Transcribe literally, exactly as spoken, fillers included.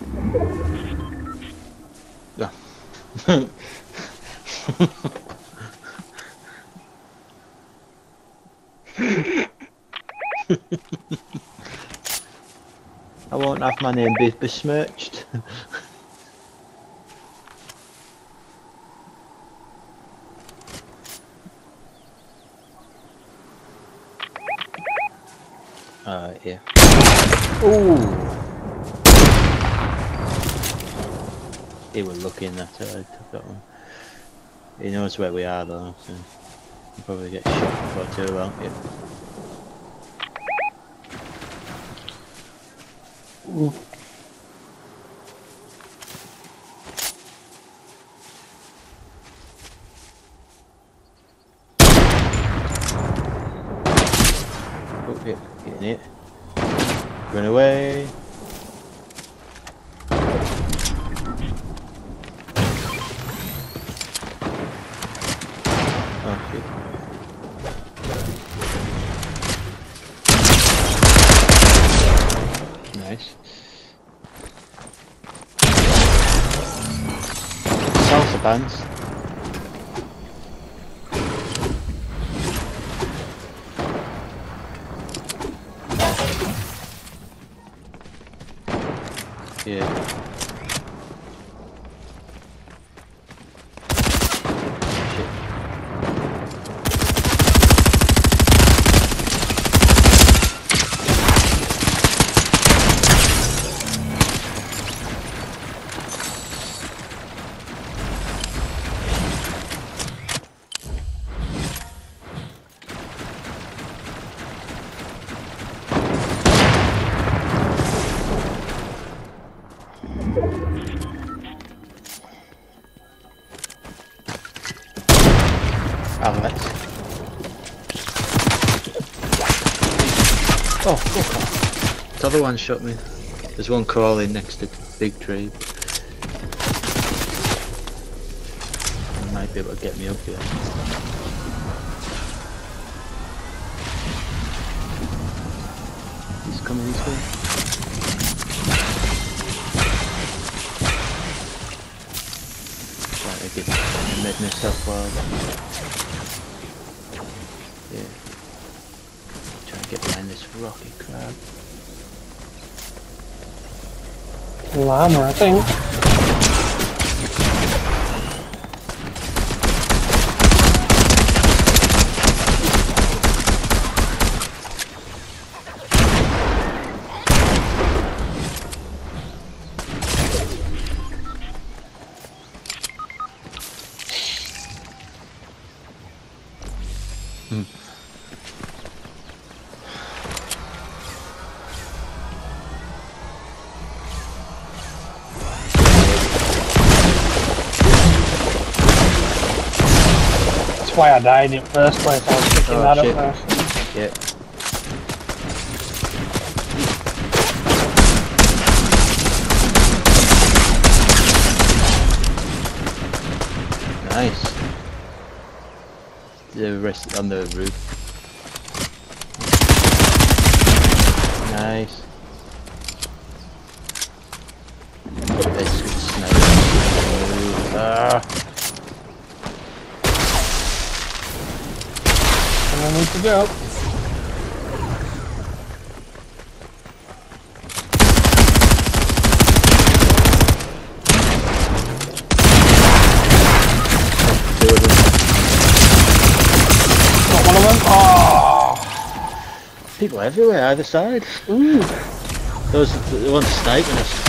Yeah. I won't have my name be besmirched. Alright, yeah. Ooh! He was looking that I took that one. He knows where we are though, so he'll probably get shot before too long. Yeah. Ooh. Oh, yeah, getting it. Run away. Oh, shit. Nice. Salsa bands. Yeah. Alex. Oh, fuck off. The other one shot me. There's one crawling next to the big tree. He might be able to get me up here. He's coming this way. Right, I get I made myself wild. Yeah. Try and get behind this rocky crab. Llama, I think. Hmm. That's why I died in the first place. I was picking Oh, that shit. up first. Yeah. Nice. The rest on the roof. Nice. This good sniper. Ah. And I need to go. Two of them. Got one of them. Oh! People everywhere, either side. Ooh. Those are the ones sniping us.